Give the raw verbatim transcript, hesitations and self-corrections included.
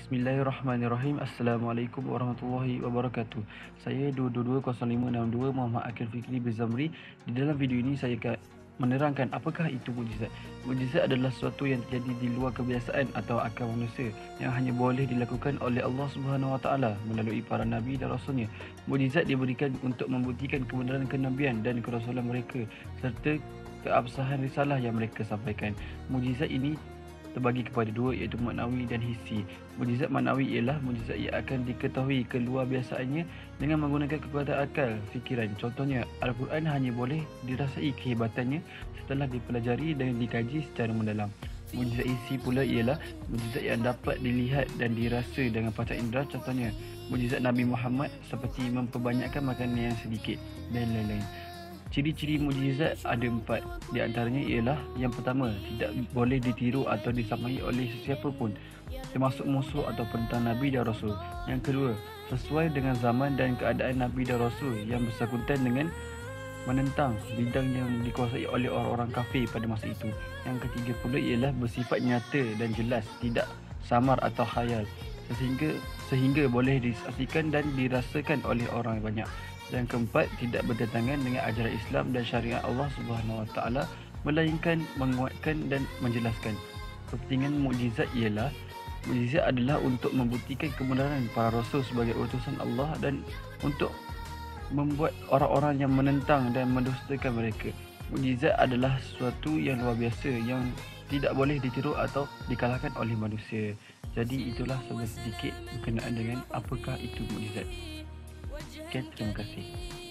Bismillahirrahmanirrahim. Assalamualaikum warahmatullahi wabarakatuh. Saya dua dua dua kosong lima enam dua Muhammad Akil Fikri Bizamri. Di dalam video ini saya akan menerangkan apakah itu mukjizat. Mukjizat adalah sesuatu yang terjadi di luar kebiasaan atau akal manusia yang hanya boleh dilakukan oleh Allah Subhanahu Wa Taala melalui para nabi dan rasulnya. Mukjizat diberikan untuk membuktikan kebenaran kenabian dan kerasulan mereka serta keabsahan risalah yang mereka sampaikan. Mukjizat ini terbagi kepada dua, iaitu maknawi dan hissi. Mukjizat maknawi ialah mukjizat yang akan diketahui keluar biasaannya dengan menggunakan kekuatan akal fikiran. Contohnya, Al-Quran hanya boleh dirasai kehebatannya setelah dipelajari dan dikaji secara mendalam. Mukjizat hissi pula ialah mukjizat yang dapat dilihat dan dirasa dengan panca indera. Contohnya, mukjizat Nabi Muhammad seperti memperbanyakkan makanan yang sedikit dan lain-lain. Ciri-ciri mukjizat ada empat. Di antaranya ialah, yang pertama, tidak boleh ditiru atau disamai oleh sesiapa pun, termasuk musuh atau penentang Nabi dan Rasul. Yang kedua, sesuai dengan zaman dan keadaan Nabi dan Rasul yang bersangkutan dengan menentang bidang yang dikuasai oleh orang-orang kafir pada masa itu. Yang ketiga pula ialah bersifat nyata dan jelas, tidak samar atau khayal, sehingga sehingga boleh disaksikan dan dirasakan oleh orang banyak. Yang keempat, tidak bertentangan dengan ajaran Islam dan syariat Allah Subhanahu Wa Taala, melainkan menguatkan dan menjelaskan. Kepentingan mukjizat ialah, mukjizat adalah untuk membuktikan kebenaran para rasul sebagai utusan Allah dan untuk membuat orang-orang yang menentang dan mendustakan mereka. Mukjizat adalah sesuatu yang luar biasa yang tidak boleh ditiru atau dikalahkan oleh manusia. Jadi itulah sedikit berkenaan dengan apakah itu mukjizat. Okay, terima kasih.